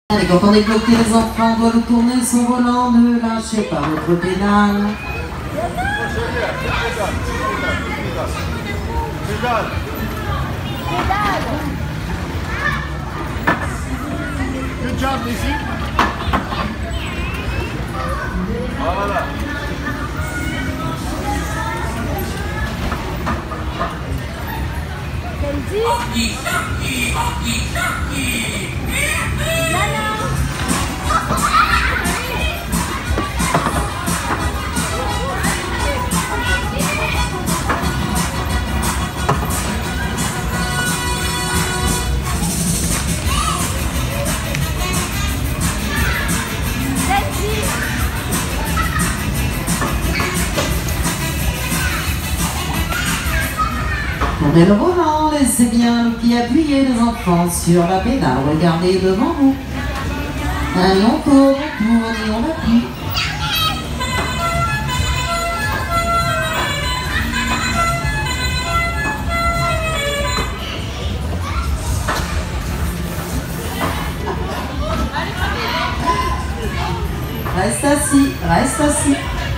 Et quand on est bloqué, les enfants doivent tourner son volant, ne lâchez pas votre pédale. Good job, Lucy. Voilà. Kenzie. Nana. Tournez le volant, laissez bien le pied appuyé, les enfants, sur la pédale. Regardez devant vous. Allez, on tourne et on appuie. Reste assis, reste assis.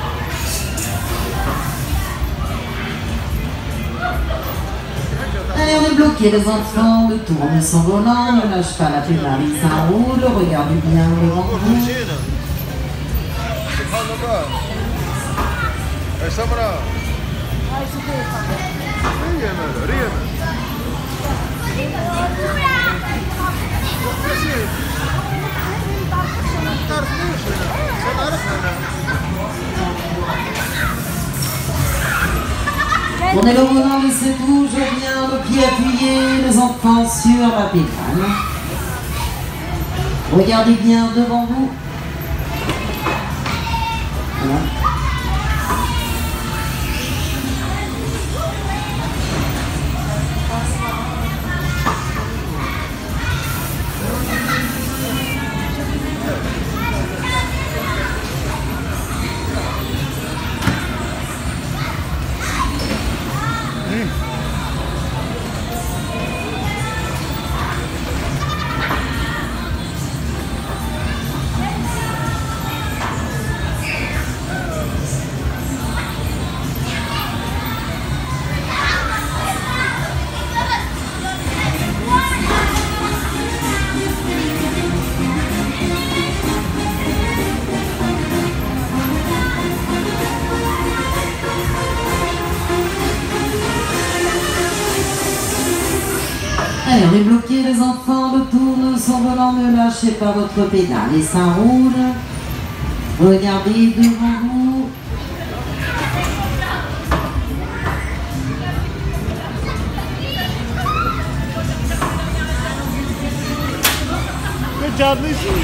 Allez, on est bloqué, les enfants, le tourne son volant, ne lâche pas la pédale, il s'enroule, regardez bien devant vous. Tournez le volant, laissez toujours bien le pied appuyé, les enfants, sur la pédale. Regardez bien devant vous. Voilà. Allez, on est bloqué, les enfants, le tourne son volant, ne lâchez pas votre pédale et ça roule. Regardez devant vous. Good job, Lucy.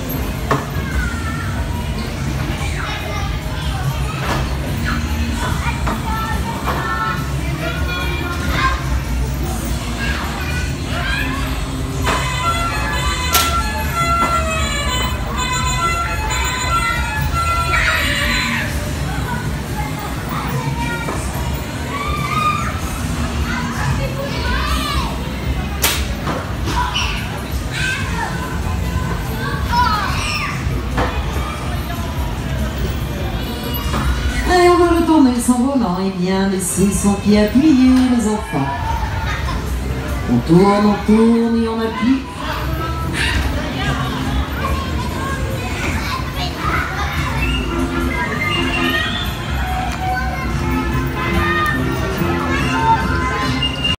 Allez, on va le tourner son volant et bien laisser son pied appuyé, les enfants. On tourne et on appuie.